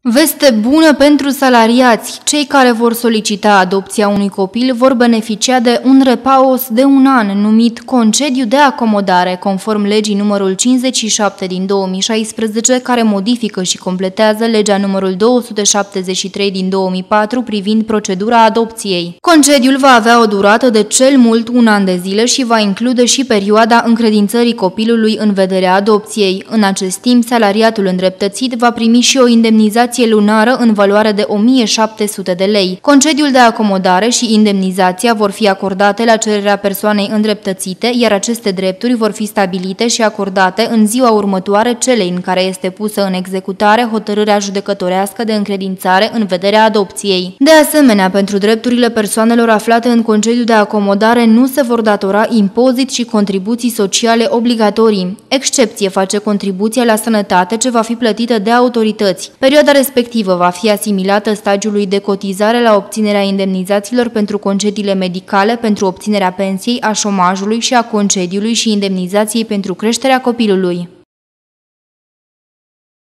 Veste bună pentru salariați! Cei care vor solicita adopția unui copil vor beneficia de un repaus de un an, numit concediu de acomodare, conform legii numărul 57 din 2016, care modifică și completează legea numărul 273 din 2004 privind procedura adopției. Concediul va avea o durată de cel mult un an de zile și va include și perioada încredințării copilului în vederea adopției. În acest timp, salariatul îndreptățit va primi și o indemnizație lunară în valoare de 1700 de lei. Concediul de acomodare și indemnizația vor fi acordate la cererea persoanei îndreptățite, iar aceste drepturi vor fi stabilite și acordate în ziua următoare celei în care este pusă în executare hotărârea judecătorească de încredințare în vederea adopției. De asemenea, pentru drepturile persoanelor aflate în concediu de acomodare nu se vor datora impozit și contribuții sociale obligatorii. Excepție face contribuția la sănătate ce va fi plătită de autorități. Perioada respectivă va fi asimilată stagiului de cotizare la obținerea indemnizațiilor pentru concediile medicale, pentru obținerea pensiei, a șomajului și a concediului și indemnizației pentru creșterea copilului.